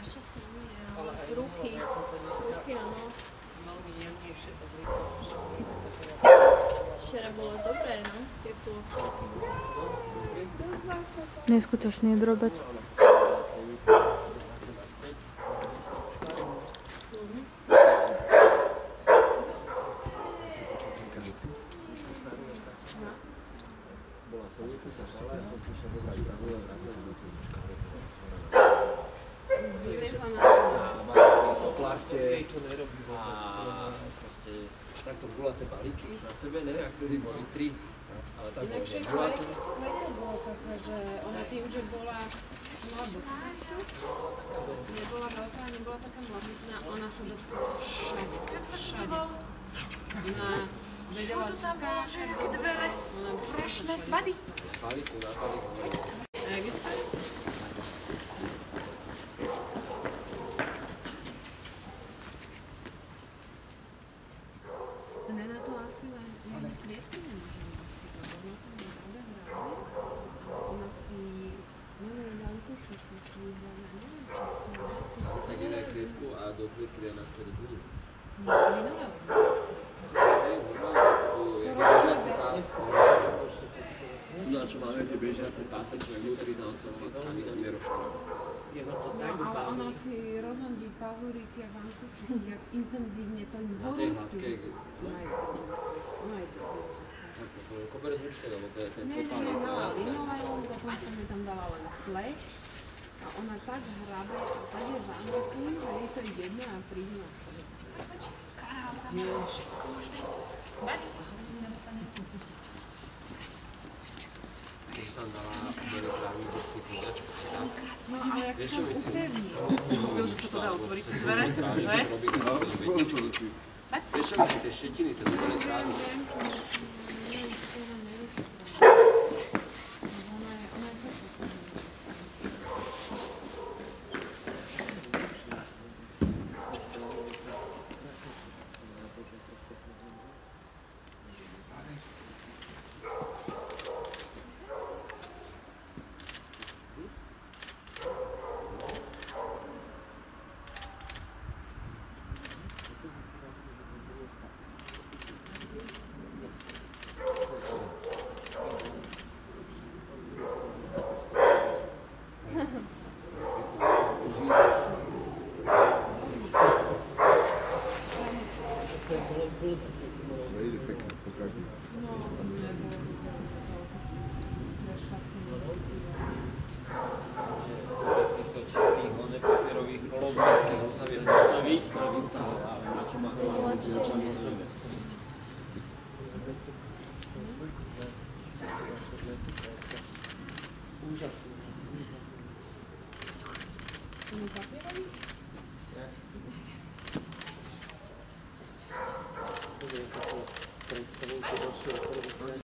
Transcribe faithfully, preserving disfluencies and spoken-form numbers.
Našťastie nie, ale ruky, ruky a nos. Veľmi jemnejšie to vlíklo. Včera bolo dobré, no, teplo. Neskutočný drobec. Bola som nieku sa šala, ja som prišiel do zrať pravú a vracať sa cez škálu. Vyliezla na To plachte to nerobí a proste takto gulaté balíky na sebe, ne? A vtedy boli tri. Ale tak bolo gulaté. To bolo také, že ona tým, že bola mladá. Nebola veľká, nebola taká mladá. Ona sa dostala všade. Všade. Ona vedela skáčať. dvere rošné vady. Balíku na balíku. A jak je stále? Ne na to asi len jedné klietky nemôžeme nosiť, lebo ona tam odehrala a ona si neviem, Jankuši, keď si vyhľadá, neviem, čo si Tak je na klietku a do klietky je naspäť budú. minulé Hej, normálne, je bežiaci pás. No a čo máme tie bežiace páse, čo je vnútri na oceľová tkanina mieroška. Je to No, tak ale ona dubálny. si rozhodí pazúriky a vankuši, jak intenzívne to im Na tej hladkej, horúci. no, Ona je to. Ona je to. tak to je koberec zvučne, lebo to je ten Nie, že topálny je mala pás. linolejum, dokonca mi tam dala len fleš. A ona tak hrabe a tak je zanokú, že jej to je jedno a príde na všetko. Keď som dala umelý trávnik vlastný koberec. No ale jak Vieš, sa čo myslím? upevní. Vieš, že sa to dá otvoriť cez dvere? Že? Vieš, čo myslím, tie štetiny, ten umelý trávnik. Ide pekne, pokaždý. Z týchto čistých, papierových, polovníckých ho sa vie postaviť na výstavu a na čo má to začali to nevesť. Úžasné. Papierový?